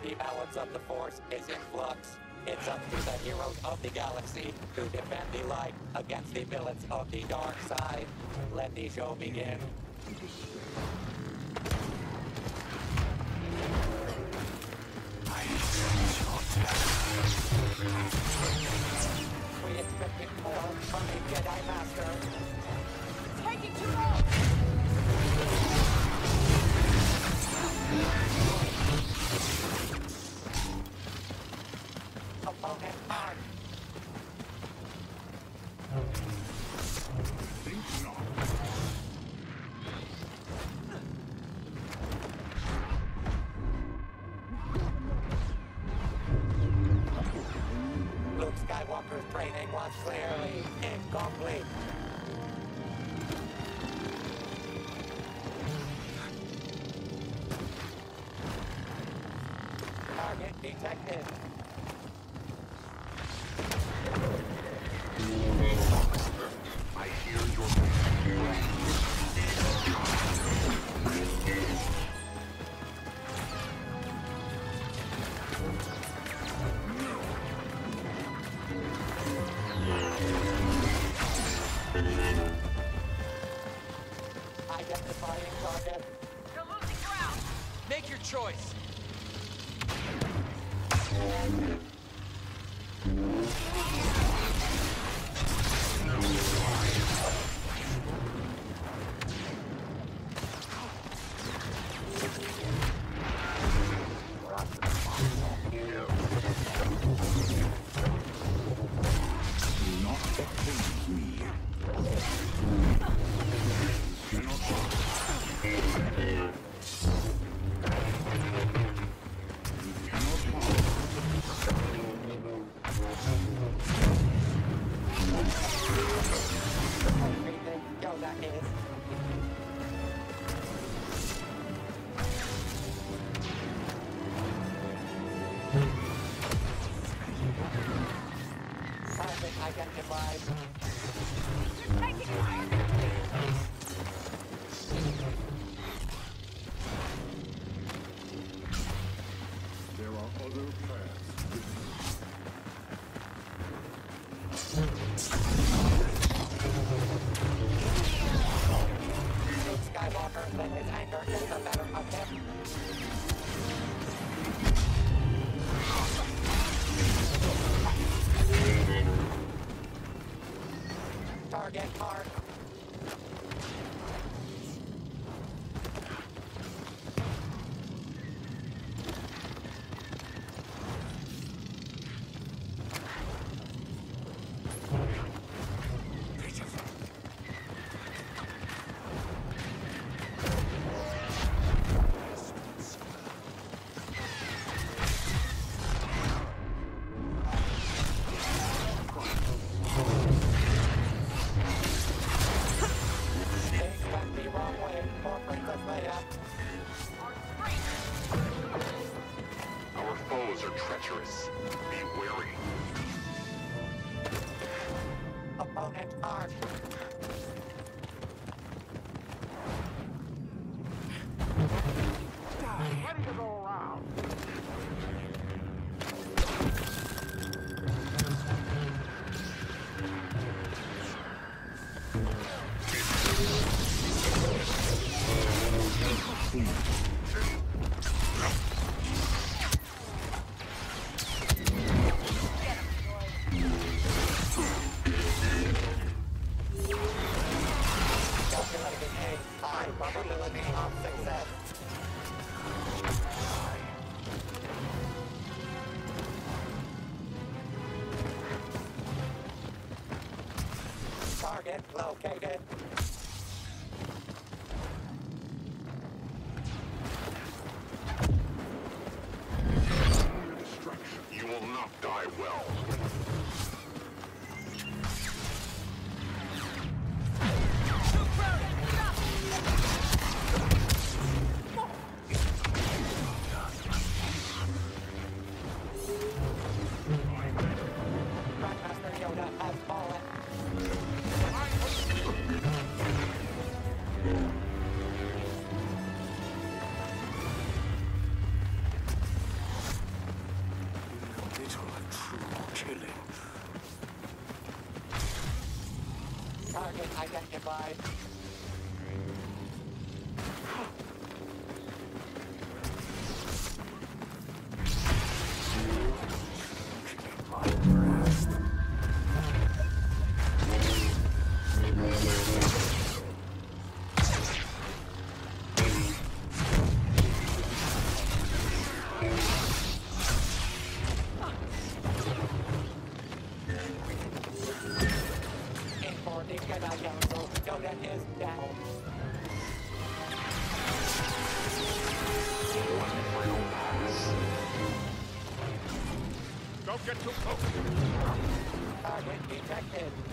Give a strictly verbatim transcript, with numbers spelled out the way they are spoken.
The balance of the Force is in flux. It's up to the heroes of the galaxy to defend the light against the villains of the dark side. Let the show begin. We expected more from the Jedi Master. It's taking too long! Opponent mark. Think not. Luke Skywalker's training was clearly incomplete. Target detected. I hear your Identifying target. You're losing ground! Make your choice. not oppose me. Everything Yoda is. Target identified. You're taking fire! There are other paths. Luke Skywalker let his anger get the better of him. Target mark. Things went the wrong way for Princess Leia. Our foes are treacherous. Be wary. Opponent armed. Ready to go around. Calculating a high probability of success. Target located. Distraction. You will not die well. Too crowded! Stop! Grandmaster Yoda has fallen. Target identified. Donut is down. Don't get too close. Target detected.